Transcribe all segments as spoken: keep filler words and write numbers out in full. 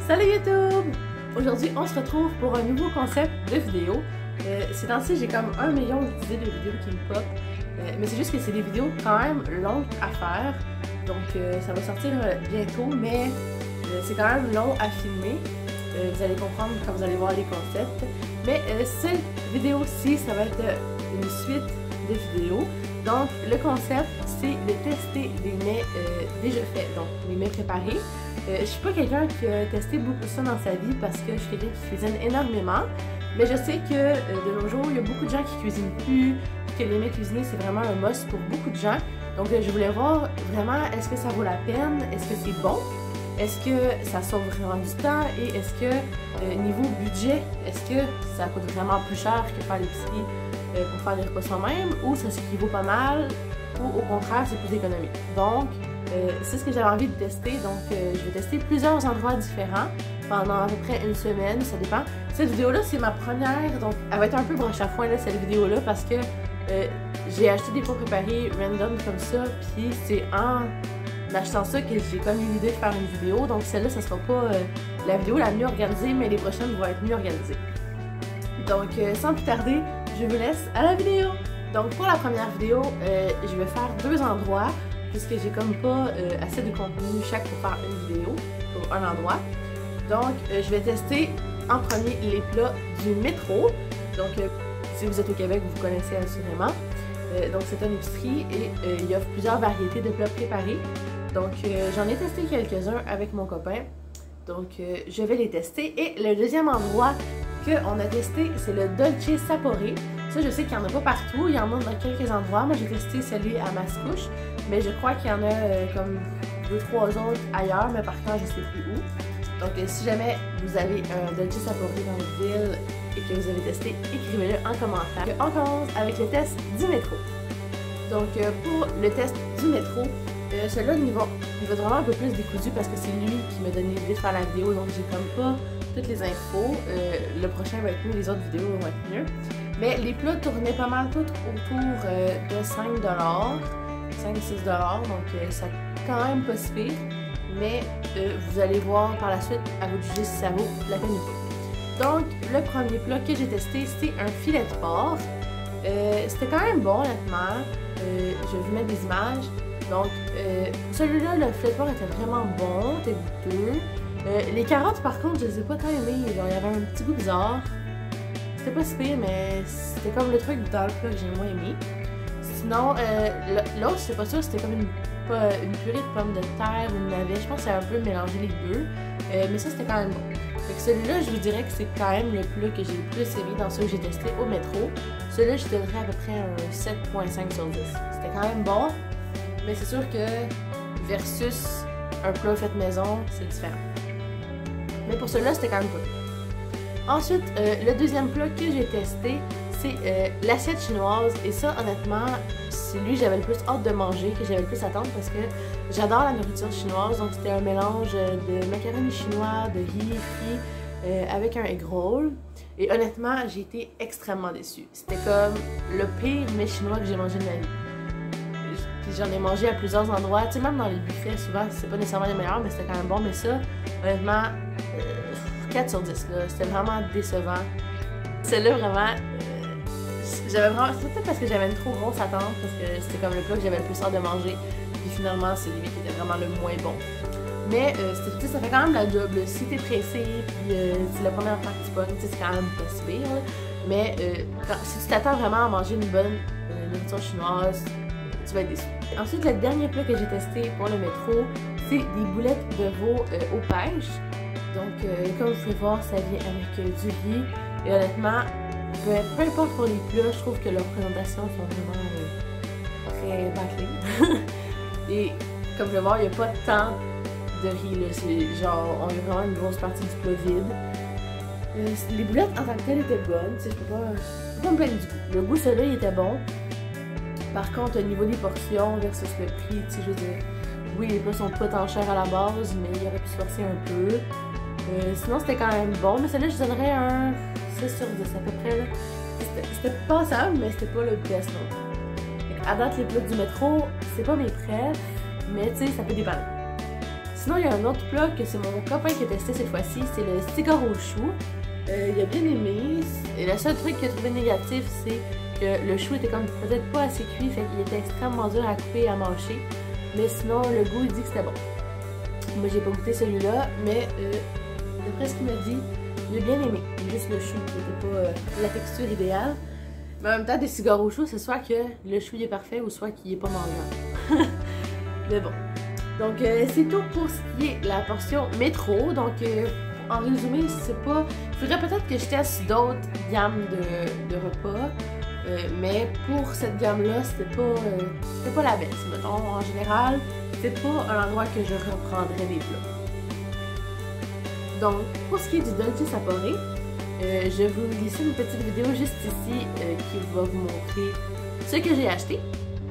Salut YouTube! Aujourd'hui, on se retrouve pour un nouveau concept de vidéo. Euh, ces temps-ci, j'ai comme un million d'idées de vidéos qui me pop. Euh, mais c'est juste que c'est des vidéos quand même longues à faire. Donc euh, ça va sortir euh, bientôt, mais euh, c'est quand même long à filmer. Euh, vous allez comprendre quand vous allez voir les concepts. Mais euh, cette vidéo-ci, ça va être une suite de vidéos. Donc le concept, c'est de tester des mets euh, déjà faits, donc les mets préparés. Euh, je suis pas quelqu'un qui a testé beaucoup ça dans sa vie parce que je suis quelqu'un qui cuisine énormément. Mais je sais que euh, de nos jours, il y a beaucoup de gens qui cuisinent plus, que les mets cuisinés, c'est vraiment un must pour beaucoup de gens. Donc euh, je voulais voir vraiment, est-ce que ça vaut la peine, est-ce que c'est bon, est-ce que ça sauve vraiment du temps et est-ce que euh, niveau budget, est-ce que ça coûte vraiment plus cher que faire l'épicerie euh, pour faire les repas soi-même, ou ça s'équivaut pas mal, ou au contraire c'est plus économique. Donc euh, c'est ce que j'avais envie de tester, donc euh, je vais tester plusieurs endroits différents pendant à peu près une semaine, ça dépend. Cette vidéo-là, c'est ma première, donc elle va être un peu broche à foin là, cette vidéo-là, parce que euh, j'ai acheté des pots préparés random comme ça, puis c'est en achetant ça que j'ai comme eu l'idée de faire une vidéo, donc celle-là, ça sera pas euh, la vidéo la mieux organisée, mais les prochaines vont être mieux organisées. Donc euh, sans plus tarder, je vous laisse à la vidéo! Donc pour la première vidéo, euh, je vais faire deux endroits, puisque j'ai comme pas euh, assez de contenu chaque pour faire une vidéo pour un endroit. Donc euh, je vais tester en premier les plats du métro. Donc euh, si vous êtes au Québec, vous connaissez assurément. Euh, donc c'est une épicerie et euh, il offre plusieurs variétés de plats préparés. Donc euh, j'en ai testé quelques-uns avec mon copain. Donc euh, je vais les tester. Et le deuxième endroit qu'on a testé, c'est le Dolce Sapore. Ça, je sais qu'il n'y en a pas partout, il y en a dans quelques endroits. Moi, j'ai testé celui à Mascouche, mais je crois qu'il y en a euh, comme deux trois autres ailleurs, mais par contre, je sais plus où. Donc, euh, si jamais vous avez un Dolce Sapore dans votre ville et que vous avez testé, écrivez-le en commentaire. On commence avec le test du métro. Donc, euh, pour le test du métro, euh, celui-là, il va, il va vraiment un peu plus décousu parce que c'est lui qui m'a donné l'idée de faire la vidéo, donc j'ai comme pas toutes les infos. Euh, le prochain va être mieux, les autres vidéos vont être mieux. Mais les plats tournaient pas mal tout autour euh, de cinq dollars, cinq à six dollars, donc euh, ça quand même pas si pire. Mais euh, vous allez voir par la suite, à vous de juger si ça vaut la peine ou pas. Donc, le premier plat que j'ai testé, c'est un filet de porc. Euh, C'était quand même bon, honnêtement. Euh, je vais vous mettre des images. Donc, euh, celui-là, le filet de porc était vraiment bon, était goûteux. Euh, les carottes, par contre, je les ai pas tant aimées. Genre, il y avait un petit goût bizarre. C'était pas si pire, mais c'était comme le truc dans le plat que j'ai moins aimé. Sinon, euh, l'autre, c'est pas sûr, c'était comme une, une purée de pommes de terre ou une navette. Je pense que c'est un peu mélangé les deux. Euh, mais ça, c'était quand même bon. Fait que celui-là, je vous dirais que c'est quand même le plat que j'ai le plus aimé dans ceux que j'ai testé au métro. Celui-là, je donnerais à peu près un sept virgule cinq sur dix. C'était quand même bon, mais c'est sûr que versus un plat fait maison, c'est différent. Mais pour celui-là, c'était quand même cool. Ensuite, euh, le deuxième plat que j'ai testé, c'est euh, l'assiette chinoise. Et ça, honnêtement, c'est lui que j'avais le plus hâte de manger, que j'avais le plus attendre parce que j'adore la nourriture chinoise. Donc, c'était un mélange de macaroni chinois, de riz frit euh, avec un egg roll. Et honnêtement, j'ai été extrêmement déçue. C'était comme le pire mets chinois que j'ai mangé de ma vie. Puis j'en ai mangé à plusieurs endroits. Tu sais, même dans les buffets, souvent, c'est pas nécessairement les meilleurs, mais c'était quand même bon. Mais ça, honnêtement, euh, quatre sur dix, c'était vraiment décevant. Celle-là, vraiment, euh, j'avais vraiment, c'est peut-être parce que j'avais une trop grosse attente, parce que c'était comme le plat que j'avais le plus hâte de manger, puis finalement, c'est lui qui était vraiment le moins bon. Mais euh, ça fait quand même la job, là. Si t'es pressé, puis euh, c'est la première fois que tu pognes, c'est quand même pas si pire, là. Mais euh, quand, si tu t'attends vraiment à manger une bonne euh, nourriture chinoise, tu vas être déçu. Ensuite, le dernier plat que j'ai testé pour le métro, c'est des boulettes de veau euh, aux pêches. Donc, euh, comme vous pouvez voir, ça vient avec euh, du riz. Et honnêtement, peu, peu importe pour les plats, je trouve que leurs présentations sont vraiment euh, très bâclées. Et comme vous pouvez voir, il n'y a pas tant de riz. C'est genre, on a vraiment une grosse partie du plat vide. Euh, les boulettes en tant que telles étaient bonnes. Je peux pas, je peux pas me plaindre du goût. Le goût, celui-là, il était bon. Par contre, au niveau des portions versus le prix, tu sais, je veux dire, oui, les plats sont pas tant chers à la base, mais il aurait pu se forcer un peu. Euh, sinon, c'était quand même bon, mais celle-là, je donnerais un six sur dix à peu près. C'était passable, mais c'était pas le best non plus. À date, les plats du métro, c'est pas mes préfs, mais tu sais, ça peut dépendre. Sinon, il y a un autre plat que c'est mon copain qui a testé cette fois-ci, c'est le cigare au chou. Euh, il a bien aimé. Et le seul truc qu'il a trouvé négatif, c'est que le chou était comme peut-être pas assez cuit, fait qu'il était extrêmement dur à couper et à mâcher. Mais sinon, le goût, il dit que c'était bon. Moi, j'ai pas goûté celui-là, mais euh, d'après ce qu'il m'a dit, il a bien aimé. Juste le chou qui n'était pas euh, la texture idéale. Mais en même temps, des cigares au chou, c'est soit que le chou il est parfait ou soit qu'il est pas mangeable. Mais bon. Donc, euh, c'est tout pour ce qui est la portion métro. Donc, euh, en résumé, c'est pas... Il faudrait peut-être que je teste d'autres gammes de, de repas. Euh, mais pour cette gamme-là, c'était pas, euh, c'était pas la baisse. Mettons, en général, c'est pas un endroit que je reprendrais des plats. Donc, pour ce qui est du dolce saporé, euh, je vais vous laisser une petite vidéo juste ici euh, qui va vous montrer ce que j'ai acheté.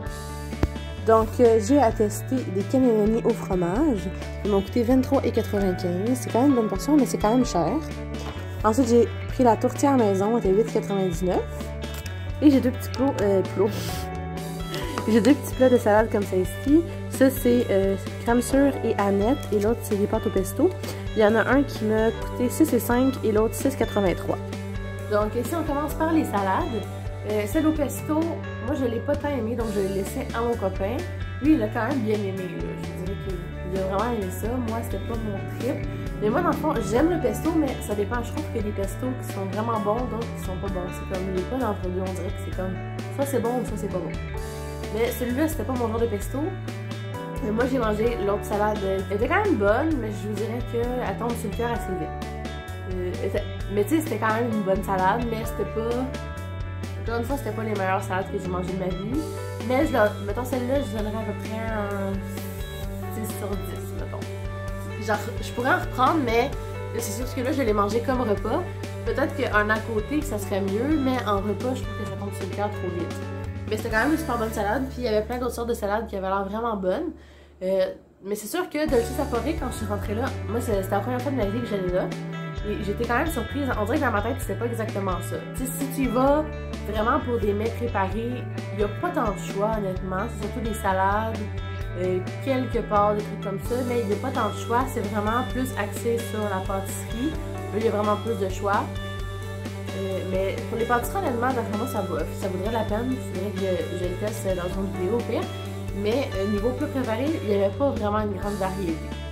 Donc, euh, j'ai attesté des cannelloni au fromage. Ils m'ont coûté vingt-trois et quatre-vingt-quinze. C'est quand même une bonne portion, mais c'est quand même cher. Ensuite, j'ai pris la tourtière maison, elle était huit quatre-vingt-dix-neuf. Et j'ai deux petits plots. Euh, plots. J'ai deux petits plats de salade comme ça ici. Ça, c'est euh, crème sure et aneth. Et l'autre, c'est des pâtes au pesto. Il y en a un qui m'a coûté six et cinq et l'autre six quatre-vingt-trois. Donc, ici, on commence par les salades. Euh, celle au pesto, moi, je ne l'ai pas tant aimé, donc je l'ai laissé à mon copain. Lui, il l'a quand même bien aimé. Là. Je dirais qu'il a vraiment aimé ça. Moi, c'était pas mon trip. Mais moi, dans le fond, j'aime le pesto, mais ça dépend. Je trouve qu'il y a des pestos qui sont vraiment bons, d'autres qui sont pas bons. C'est comme, il n'y a pas d'entre deux. On dirait que c'est comme, soit c'est bon ou soit c'est pas bon. Mais celui-là, c'était pas mon genre de pesto. Et moi, j'ai mangé l'autre salade. Elle était quand même bonne, mais je vous dirais qu'elle tombe sur le cœur assez vite. Euh, mais tu sais, c'était quand même une bonne salade, mais c'était pas... Encore une fois, c'était pas les meilleures salades que j'ai mangées de ma vie. Mais, je leur... mettons, celle-là, je donnerais à peu près un six sur dix, mettons. Genre, je pourrais en reprendre, mais c'est sûr que là, je l'ai mangé comme repas. Peut-être qu'un à côté, ça serait mieux, mais en repas, je trouve que ça tombe sur le cœur trop vite. Mais c'était quand même une super bonne salade, puis il y avait plein d'autres sortes de salades qui avaient l'air vraiment bonnes. Euh, mais c'est sûr que dolce saporé, quand je suis rentrée là, moi c'était la première fois de ma vie que j'allais là. Et j'étais quand même surprise. On dirait que dans ma tête, c'était pas exactement ça. Tu sais, si tu y vas vraiment pour des mets préparés, il n'y a pas tant de choix, honnêtement. C'est surtout des salades, euh, quelques pâtes, des trucs comme ça, mais il n'y a pas tant de choix. C'est vraiment plus axé sur la pâtisserie. Là, il y a vraiment plus de choix. Euh, mais pour les pâtisseries, honnêtement, d'après moi, ça, va, ça vaudrait la peine. Il faudrait que je, je le teste dans une vidéo au pire. Mais euh, niveau plat préparé, il n'y avait pas vraiment une grande variété.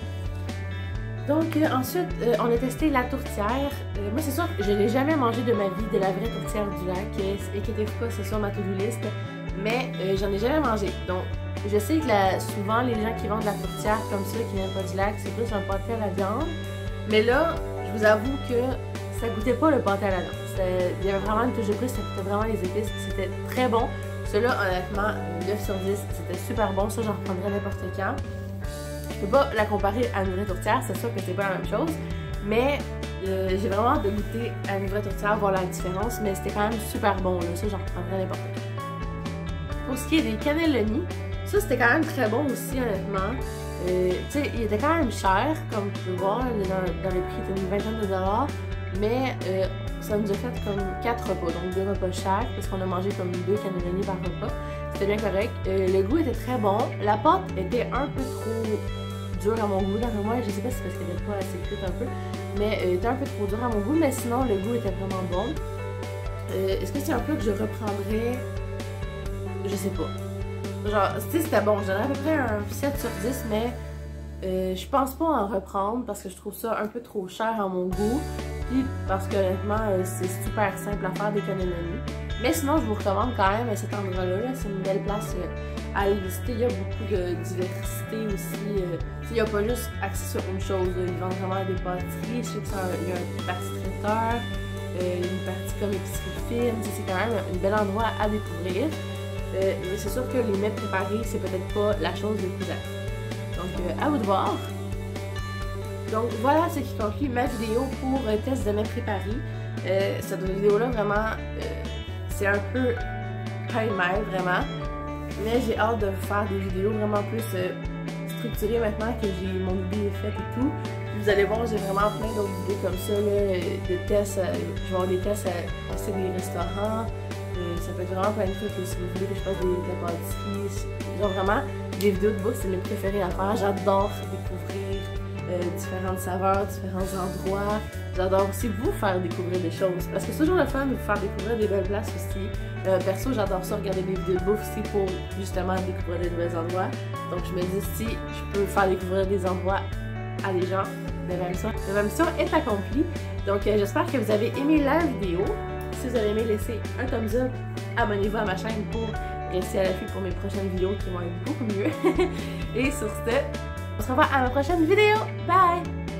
Donc euh, ensuite, euh, on a testé la tourtière. Euh, moi, c'est sûr que je n'ai jamais mangé de ma vie de la vraie tourtière du lac. Euh, Inquiétez-vous pas, c'est sur ma to-do list. Mais euh, j'en ai jamais mangé. Donc, je sais que la, souvent, les gens qui vendent de la tourtière comme ça, qui viennent pas du lac, c'est plus un pâté à la viande. Mais là, je vous avoue que ça goûtait pas le pâté à la viande. Il y avait vraiment une touche de plus, ça goûtait vraiment les épices. C'était très bon. Celui-là, honnêtement, neuf sur dix, c'était super bon. Ça, j'en reprendrais n'importe quand. Je peux pas la comparer à une vraie tourtière, c'est sûr que c'est pas la même chose. Mais euh, j'ai vraiment hâte de goûter à une vraie tourtière, voir la différence. Mais c'était quand même super bon, là. Ça, j'en reprendrais n'importe quand. Pour ce qui est des cannelloni, ça, c'était quand même très bon aussi, honnêtement. Euh, tu sais, il était quand même cher, comme tu peux voir. Dans, dans les prix, c'était une vingtaine de dollars. Mais euh, ça nous a fait comme quatre repas, donc deux repas chaque, parce qu'on a mangé comme deux cannelloni par repas. C'était bien correct. Euh, le goût était très bon. La pâte était un peu trop dure à mon goût. Dans moi, je sais pas si c'est parce qu'elle n'était pas assez cuite un peu, mais elle était un peu trop dure à mon goût. Mais sinon, le goût était vraiment bon. Euh, Est-ce que c'est un plat que je reprendrais? Je sais pas. Genre, tu sais, c'était bon. Je donnerais à peu près un sept sur dix, mais euh, je pense pas en reprendre parce que je trouve ça un peu trop cher à mon goût. Puis parce que honnêtement, euh, c'est super simple à faire des cannelloni. Mais sinon, je vous recommande quand même cet endroit-là. -là, c'est une belle place euh, à aller visiter. Il y a beaucoup de diversité aussi. Euh, il n'y a pas juste axé sur une chose. Là. Ils vendent vraiment des pâtisseries. Je sais qu'il y a une partie traiteur, euh, une partie comme épicerie fine. C'est quand même un bel endroit à découvrir. Euh, mais c'est sûr que les mets préparés, c'est peut-être pas la chose la plus active. Donc, euh, à vous de voir. Donc voilà ce qui conclut ma vidéo pour euh, test de mets préparés. Euh, cette vidéo-là, vraiment, euh, c'est un peu pêle-mêle, vraiment. Mais j'ai hâte de faire des vidéos vraiment plus euh, structurées maintenant que j'ai mon idée est faite et tout. Puis vous allez voir, j'ai vraiment plein d'autres vidéos comme ça, là, de tests. Euh, je vais avoir des tests à passer des restaurants. Euh, ça peut être vraiment plein de trucs si vous voulez que je fasse des, de la pâtisserie. Genre vraiment, des vidéos de bouffe, c'est mes préférés à faire. J'adore découvrir euh, différentes saveurs, différents endroits. J'adore aussi vous faire découvrir des choses parce que c'est toujours le fun de vous faire découvrir des belles places aussi. Euh, perso, j'adore ça, regarder des vidéos de bouffe aussi pour justement découvrir des nouveaux endroits. Donc je me dis si je peux faire découvrir des endroits à des gens, de ma mission, de ma mission est accomplie. Donc euh, j'espère que vous avez aimé la vidéo. Si vous avez aimé, laissez un thumbs up, abonnez-vous à ma chaîne pour rester à l'affût pour mes prochaines vidéos qui vont être beaucoup mieux. Et sur ce, on se revoit à ma prochaine vidéo. Bye!